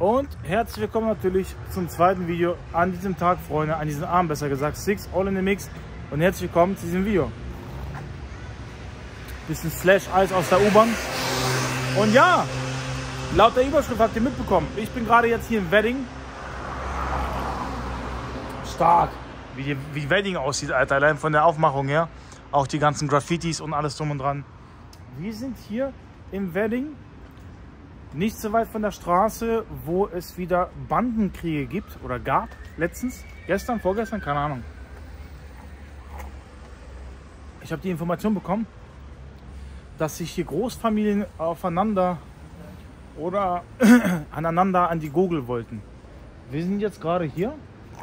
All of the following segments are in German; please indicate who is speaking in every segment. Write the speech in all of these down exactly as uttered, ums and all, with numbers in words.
Speaker 1: Und herzlich willkommen natürlich zum zweiten Video an diesem Tag, Freunde, an diesem Abend besser gesagt, Six All in the Mix. Und herzlich willkommen zu diesem Video. Bisschen Slash Eis aus der U-Bahn. Und ja, laut der Überschrift habt ihr mitbekommen, ich bin gerade jetzt hier in Wedding. Stark, wie, die, wie Wedding aussieht, Alter, allein von der Aufmachung her. Auch die ganzen Graffitis und alles drum und dran. Wir sind hier im Wedding. Nicht so weit von der Straße, wo es wieder Bandenkriege gibt oder gab. Letztens, gestern, vorgestern, keine Ahnung. Ich habe die Information bekommen, dass sich hier Großfamilien aufeinander oder aneinander an die Gurgel wollten. Wir sind jetzt gerade hier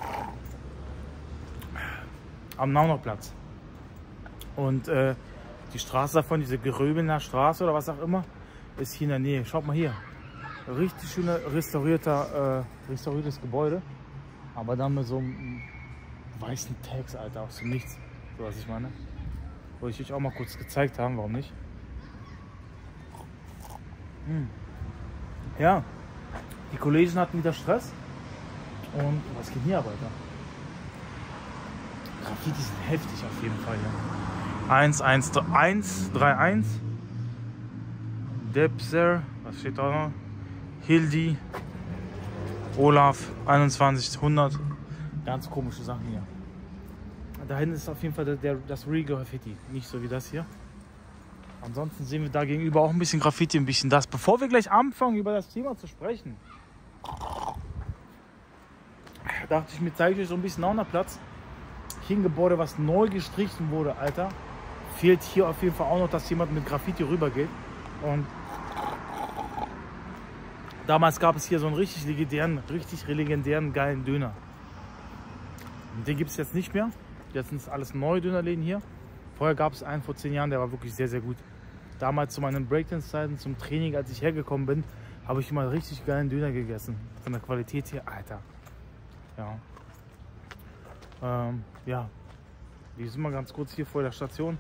Speaker 1: am Naunerplatz. Und äh, die Straße davon, diese Geröbener Straße oder was auch immer, ist hier in der Nähe. Schaut mal hier. Richtig schöner restaurierter, äh, restauriertes Gebäude. Aber dann mit so einem weißen Tags, Alter, aus dem Nichts. So was ich meine. Wollte ich euch auch mal kurz gezeigt haben, warum nicht? Hm. Ja, die Kollegen hatten wieder Stress. Und was geht hier, Alter? Graffiti sind heftig auf jeden Fall hier. eins eins eins drei eins. Debser, was steht da noch? Hildi, Olaf, einundzwanzig hundert. Ganz komische Sachen hier. Da hinten ist auf jeden Fall der, der, das Real Graffiti, nicht so wie das hier. Ansonsten sehen wir da gegenüber auch ein bisschen Graffiti, ein bisschen das. Bevor wir gleich anfangen, über das Thema zu sprechen, dachte ich mir, zeige ich euch so ein bisschen Naunerplatz. Hier ein Gebäude, was neu gestrichen wurde, Alter. Fehlt hier auf jeden Fall auch noch, dass jemand mit Graffiti rübergeht. Und damals gab es hier so einen richtig legendären, richtig legendären, geilen Döner. Und den gibt es jetzt nicht mehr. Jetzt sind es alles neue Dönerläden hier. Vorher gab es einen vor zehn Jahren, der war wirklich sehr, sehr gut. Damals zu meinen Breakdance-Zeiten, zum Training, als ich hergekommen bin, habe ich immer richtig geilen Döner gegessen. Von der Qualität hier, Alter. Ja. Ähm, ja. Wir sind mal ganz kurz hier vor der Station.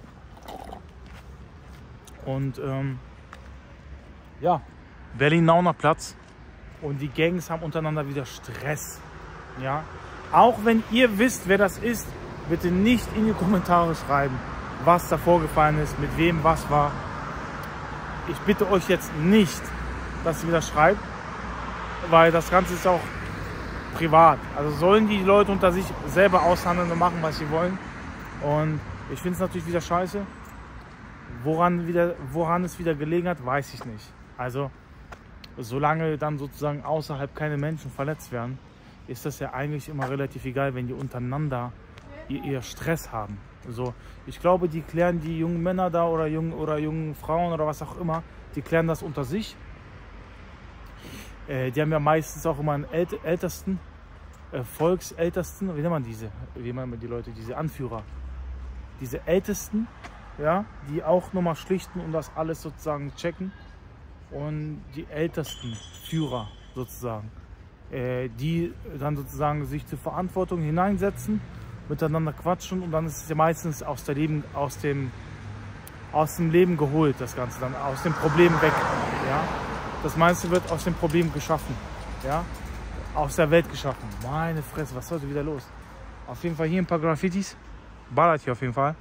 Speaker 1: Und ähm, ja, Berlin-Nauner-Platz. Und die Gangs haben untereinander wieder Stress. Ja. Auch wenn ihr wisst, wer das ist, bitte nicht in die Kommentare schreiben, was da vorgefallen ist, mit wem was war. Ich bitte euch jetzt nicht, dass ihr mir das schreibt, weil das Ganze ist auch privat. Also sollen die Leute unter sich selber aushandeln und machen, was sie wollen. Und ich finde es natürlich wieder scheiße. Woran, wieder, woran es wieder gelegen hat, weiß ich nicht. Also, solange dann sozusagen außerhalb keine Menschen verletzt werden, ist das ja eigentlich immer relativ egal, wenn die untereinander ihr, ihr Stress haben. So, ich glaube, die klären die jungen Männer da oder jungen, oder jungen Frauen oder was auch immer, die klären das unter sich. Äh, die haben ja meistens auch immer einen äl ältesten, äh, Volksältesten, wie nennt man diese? Wie nennt man die Leute, diese Anführer? Diese Ältesten, ja, die auch nochmal schlichten und das alles sozusagen checken. Und die ältesten Führer sozusagen, äh, die dann sozusagen sich zur Verantwortung hineinsetzen, miteinander quatschen und dann ist es ja meistens aus, der Leben, aus, dem, aus dem Leben geholt, das Ganze dann, aus dem Problem weg. Ja? Das meiste wird aus dem Problem geschaffen, ja? Aus der Welt geschaffen. Meine Fresse, was ist heute wieder los? Auf jeden Fall hier ein paar Graffitis, ballert hier auf jeden Fall.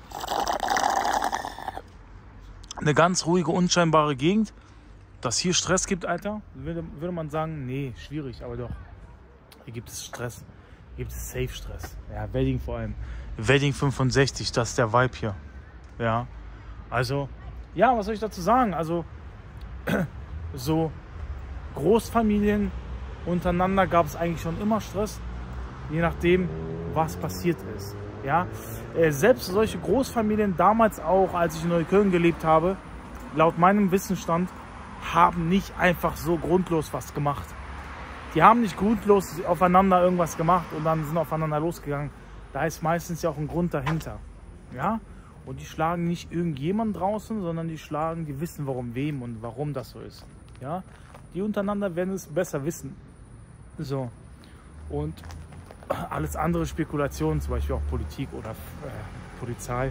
Speaker 1: Eine ganz ruhige, unscheinbare Gegend. Dass hier Stress gibt, Alter, würde, würde man sagen, nee, schwierig, aber doch. Hier gibt es Stress. Hier gibt es Safe-Stress. Ja, Wedding vor allem. Wedding fünfundsechzig, das ist der Vibe hier. Ja, also, ja, was soll ich dazu sagen? Also, so Großfamilien untereinander gab es eigentlich schon immer Stress, je nachdem, was passiert ist. Ja, äh, selbst solche Großfamilien, damals auch, als ich in Neukölln gelebt habe, laut meinem Wissensstand, haben nicht einfach so grundlos was gemacht. Die haben nicht grundlos aufeinander irgendwas gemacht und dann sind aufeinander losgegangen. Da ist meistens ja auch ein Grund dahinter. Ja? Und die schlagen nicht irgendjemand draußen, sondern die schlagen, die wissen warum, wem und warum das so ist. Ja? Die untereinander werden es besser wissen. So. Und alles andere Spekulationen, zum Beispiel auch Politik oder äh, Polizei.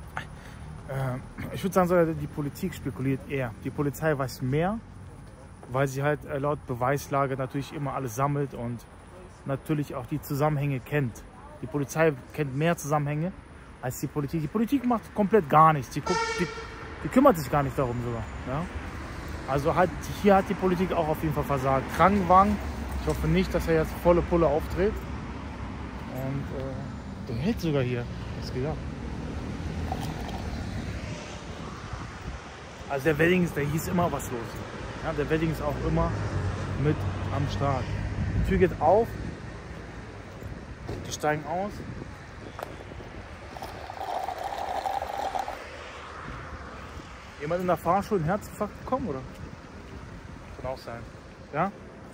Speaker 1: Äh, ich würde sagen, die Politik spekuliert eher. Die Polizei weiß mehr, weil sie halt äh, laut Beweislage natürlich immer alles sammelt und natürlich auch die Zusammenhänge kennt. Die Polizei kennt mehr Zusammenhänge als die Politik. Die Politik macht komplett gar nichts. Die, guckt, die, die kümmert sich gar nicht darum sogar. Ja? Also hat, hier hat die Politik auch auf jeden Fall versagt. Krankenwagen, ich hoffe nicht, dass er jetzt volle Pulle aufdreht. Und äh, der hält sogar hier. Was geht ab? Also der Wedding ist, der hieß immer was los. Ja, der Wedding ist auch immer mit am Start. Die Tür geht auf. Die steigen aus. Jemand in der Fahrschule einen Herzinfarkt bekommen, oder? Kann auch sein. Ja?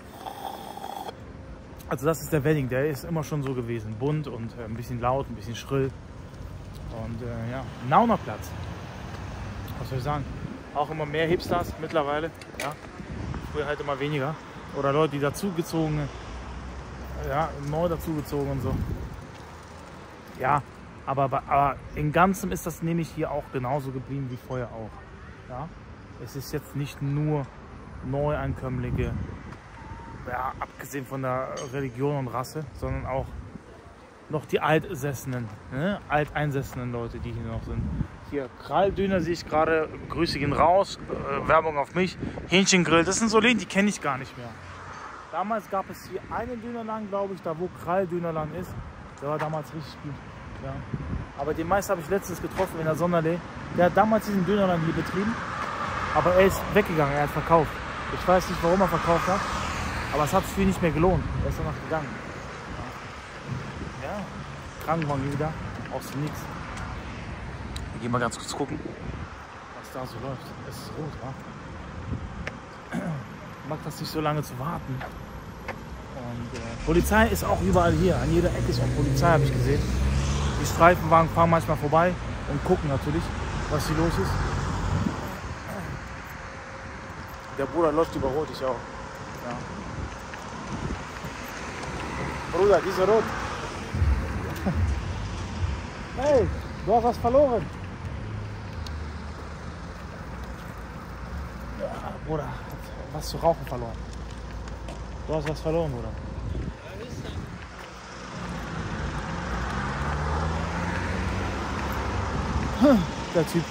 Speaker 1: Also das ist der Wedding, der ist immer schon so gewesen. Bunt und äh, ein bisschen laut, ein bisschen schrill. Und äh, ja, Naunerplatz. Was soll ich sagen? Auch immer mehr Hipsters mittlerweile. Ja? Früher halt immer weniger. Oder Leute, die dazugezogen, ja, neu dazugezogen und so. Ja, aber, aber im Ganzen ist das nämlich hier auch genauso geblieben wie vorher auch. Ja? Es ist jetzt nicht nur Neuankömmlinge, ja, abgesehen von der Religion und Rasse, sondern auch noch die Altesessenen, ne? Alteingesessenen Leute, die hier noch sind. Hier, Kralldöner sehe ich gerade, Grüße gehen raus, äh, Werbung auf mich, Hähnchengrill, das sind so Läden, die kenne ich gar nicht mehr. Damals gab es hier einen Dönerladen, glaube ich, da wo Kralldönerladen ist, der war damals richtig gut. Ja. Aber den Meister habe ich letztens getroffen in der Sonderlee, der hat damals diesen Dönerladen hier betrieben, aber er ist weggegangen, er hat verkauft. Ich weiß nicht, warum er verkauft hat, aber es hat sich für ihn nicht mehr gelohnt, er ist danach gegangen. Ja, ja. Krankenwagen wieder, aus dem Nix. Wir gehen mal ganz kurz gucken, was da so läuft. Es ist rot, wa? Macht das nicht so lange zu warten. Und äh, Polizei ist auch überall hier. An jeder Ecke ist auch Polizei, habe ich gesehen. Die Streifenwagen fahren manchmal vorbei und gucken natürlich, was hier los ist. Der Bruder läuft über Rot, ich auch. Ja. Bruder, dieser Rot. Hey, du hast was verloren. Ja, Bruder, was zu rauchen verloren. Du hast was verloren, Bruder. Der Typ.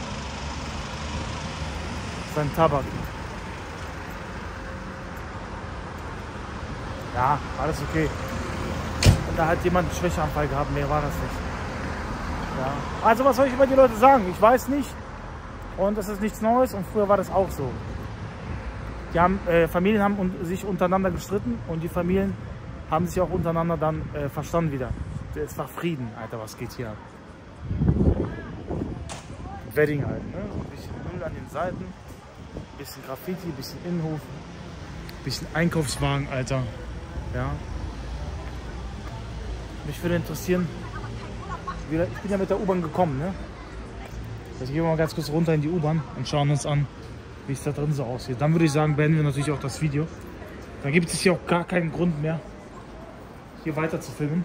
Speaker 1: Sein Tabak. Ja, alles okay. Und da hat jemand einen Schwächeanfall gehabt, mehr war das nicht. Ja. Also was soll ich über die Leute sagen? Ich weiß nicht. Und das ist nichts Neues und früher war das auch so. Die haben, äh, Familien haben un sich untereinander gestritten und die Familien haben sich auch untereinander dann äh, verstanden wieder. Es war Frieden, Alter, was geht hier ab? Wedding halt, ne? Ein bisschen Müll an den Seiten, ein bisschen Graffiti, ein bisschen Innenhof, ein bisschen Einkaufswagen, Alter. Ja. Mich würde interessieren, ich bin ja mit der U-Bahn gekommen, ne? Jetzt gehen wir mal ganz kurz runter in die U-Bahn und schauen uns an, wie es da drin so aussieht. Dann würde ich sagen, beenden wir natürlich auch das Video. Dann gibt es hier auch gar keinen Grund mehr, hier weiter zu filmen.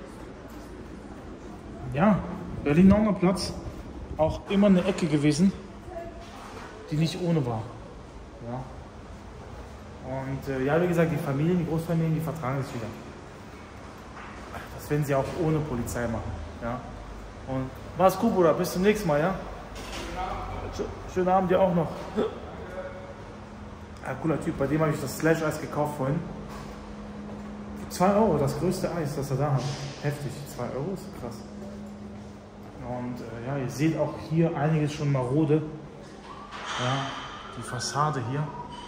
Speaker 1: Ja, Berlin-Nauner Platz, auch immer eine Ecke gewesen, die nicht ohne war. Ja. Und äh, ja, wie gesagt, die Familien, die Großfamilien, die vertragen es wieder. Das werden sie auch ohne Polizei machen. Ja. Und mach's gut, Bruder, bis zum nächsten Mal, ja? Schönen Abend dir auch noch. Ja, cooler Typ, bei dem habe ich das Slash-Eis gekauft vorhin. zwei Euro, das größte Eis, das er da hat. Heftig, zwei Euro ist krass. Und äh, ja, ihr seht auch hier einiges schon marode. Ja, die Fassade hier.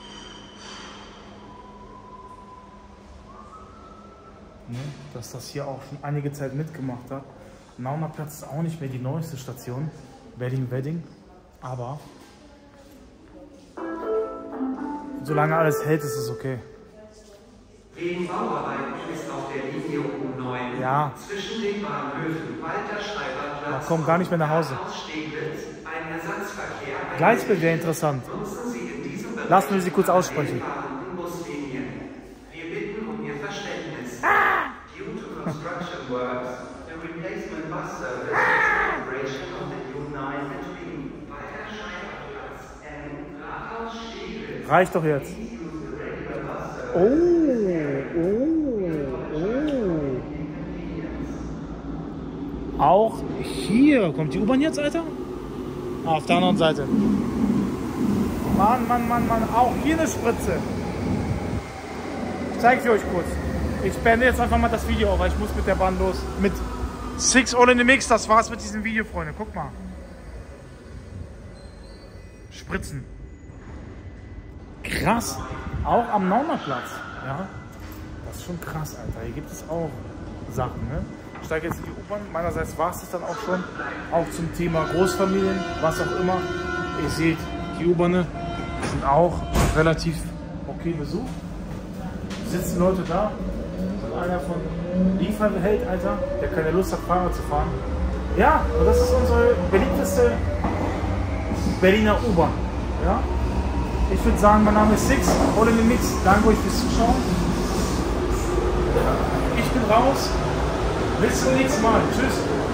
Speaker 1: Ne, dass das hier auch schon einige Zeit mitgemacht hat. Nauner Platz ist auch nicht mehr die neueste Station. Berlin-Wedding. Aber solange alles hält, ist es okay.
Speaker 2: Wegen Bauarbeiten ist auf der Linie U neun
Speaker 1: ja.
Speaker 2: zwischen den Bahnhöfen Walter-Schreiber-Platz
Speaker 1: Man kommt gar nicht mehr nach Hause.
Speaker 2: ein Ersatzverkehr.
Speaker 1: Gleisbild wäre interessant. Lassen wir sie kurz aussprechen.
Speaker 2: Wir bitten um Ihr Verständnis. Ah! Due to construction works, the replacement bus service operation of the U neun between Walter-Schreiber-Platz and Rathaus-Steglitz.
Speaker 1: Reicht doch jetzt.
Speaker 2: Please use
Speaker 1: Oh, oh, oh. Auch hier kommt die U-Bahn jetzt, Alter? Ah, auf der anderen Seite. Mann, Mann, Mann, Mann. Auch hier eine Spritze. Ich zeige sie euch kurz. Ich beende jetzt einfach mal das Video, weil ich muss mit der Bahn los. Mit Six All in the Mix. Das war's mit diesem Video, Freunde. Guck mal. Spritzen. Krass. Auch am Naunerplatz. Ja. Das ist schon krass, Alter. Hier gibt es auch Sachen, ne? Ich steige jetzt in die U-Bahn. Meinerseits war es das dann auch schon. Auch zum Thema Großfamilien, was auch immer. Ihr seht, die U-Bahnen sind auch relativ okay besucht. Sitzen Leute da. Und einer von Lieferheld, Alter, der keine Lust hat, Fahrrad zu fahren. Ja, und das ist unsere beliebteste Berliner U-Bahn. Ja? Ich würde sagen, mein Name ist Six, All in the Mix. Danke euch fürs Zuschauen. Ich bin raus. Bis zum nächsten Mal. Tschüss.